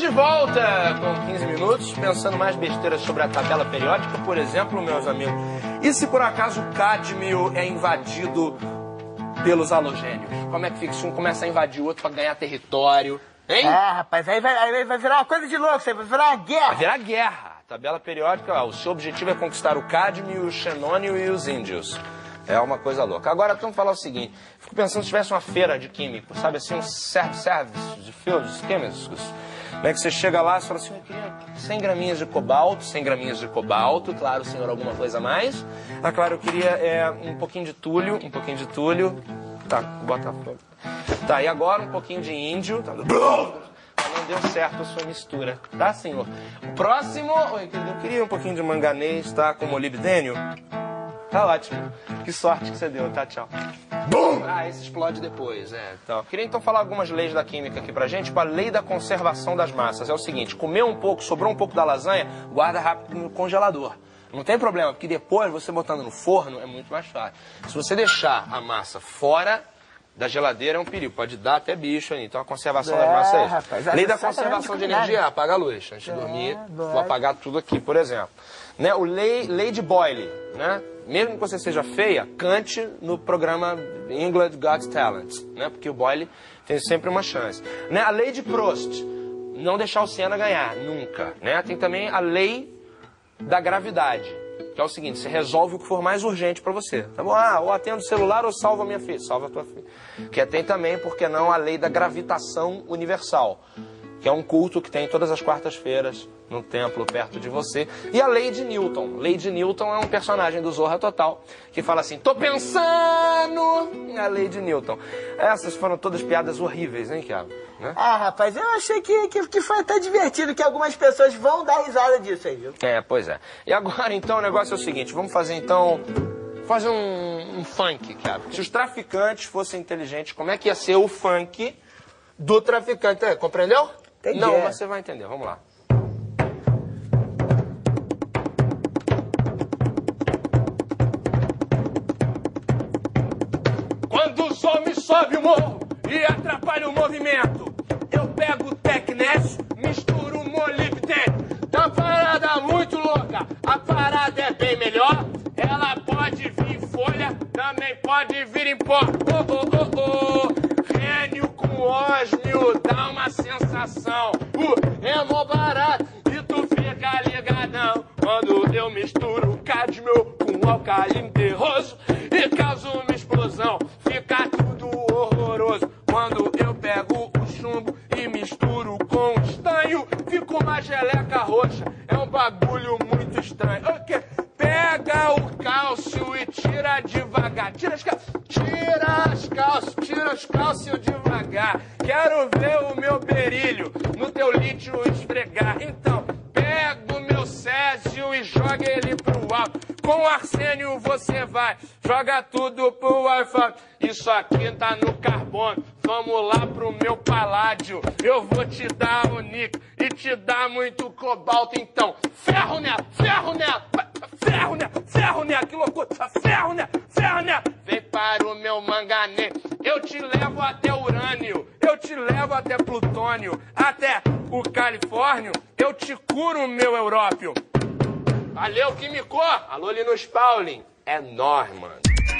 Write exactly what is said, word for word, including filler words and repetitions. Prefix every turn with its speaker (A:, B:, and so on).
A: volta com quinze minutos, pensando mais besteiras sobre a tabela periódica, por exemplo, meus amigos. E se por acaso o cádmio é invadido pelos halogênios? Como é que fica se um começa a invadir o outro para ganhar território? Hein?
B: É, rapaz, aí vai, aí vai virar uma coisa de louco, vai virar uma guerra.
A: Vai virar guerra. Tabela periódica, ó, o seu objetivo é conquistar o cádmio, o xenônio e os índios. É uma coisa louca. Agora, vamos falar o seguinte. Fico pensando se tivesse uma feira de químicos, sabe assim, um service de fields químicos. Como é que você chega lá e fala assim, eu queria cem graminhas de cobalto, cem graminhas de cobalto, claro, senhor, alguma coisa a mais. Ah, claro, eu queria é, um pouquinho de túlio, um pouquinho de túlio. Tá, bota fogo. Tá, e agora um pouquinho de índio. Tá. Não deu certo a sua mistura, tá, senhor? O próximo, eu queria um pouquinho de manganês, tá, com molibdênio. Tá ótimo. Que sorte que você deu, tá? Tchau. Bum! Ah, esse explode depois, é. Então, queria então falar algumas leis da química aqui pra gente. Tipo, a lei da conservação das massas. É o seguinte, comeu um pouco, sobrou um pouco da lasanha, guarda rápido no congelador. Não tem problema, porque depois você botando no forno é muito mais fácil. Se você deixar a massa fora da geladeira é um perigo, pode dar até bicho aí. Então a conservação é, das massas é isso. Rapaz, lei da conservação de energia, apaga a luz. Antes de é, dormir, vou apagar tudo aqui, por exemplo. Né, o lei, lei de Boyle, né? Mesmo que você seja feia, cante no programa England Got Talent, né? Porque o Boyle tem sempre uma chance. Né? A lei de Proust, não deixar o Senna ganhar, nunca. Né? Tem também a lei da gravidade, que é o seguinte, você resolve o que for mais urgente pra você. Tá bom? Ah, ou atendo o celular ou salva a minha filha. Salva a tua filha. Que tem também, por que não, a lei da gravitação universal, que é um culto que tem todas as quartas-feiras no templo perto de você. E a lei de Newton. Lei de Newton é um personagem do Zorra Total que fala assim, tô pensando na lei de Newton. Essas foram todas piadas horríveis, hein, Thiago? Né?
B: Ah, rapaz, eu achei que, que, que foi até divertido, que algumas pessoas vão dar risada disso aí, viu?
A: É, pois é. E agora, então, o negócio é o seguinte, vamos fazer, então, fazer um, um funk, Thiago. Se os traficantes fossem inteligentes, como é que ia ser o funk do traficante? É, compreendeu?
B: Entendi.
A: Não, mas você vai entender, vamos lá. Quando os homens sobem o morro e atrapalham o movimento, eu pego o Tecnés, misturo o molibdênio. Tá uma parada muito louca, a parada é bem melhor. Ela pode vir em folha, também pode vir em pó. Oh, oh, oh, oh. Rênio com ósmio dá uma sensação. Uh, é mó barato e tu fica ligadão. Quando eu misturo cádmio com alcalino terroso e causo uma explosão, fica tudo horroroso. Quando eu pego o chumbo e misturo com estanho, fica uma geleca roxa. É um bagulho muito estranho. Okay. Pega o cálcio e tira devagar. Tira as calças, tira as calças, tira os cálcios devagar. Quero ver o meu berílio no teu lítio esfregar. Então, pega o meu césio e joga ele pro alto. Com arsênio você vai, joga tudo pro Wi-Fi. Isso aqui tá no carbono, vamos lá pro meu paládio. Eu vou te dar o níquel e te dar muito cobalto. Então, ferro nela, ferro nela, ferro nela, ferro nela, que loucura, ferro nela, ferro nela. Vem para o meu manganês, eu te levo até urânio, eu te levo até plutônio, até o Califórnio, eu te curo, meu Európio. Valeu, Químico! Alô, Linus Pauling. É nóis, mano.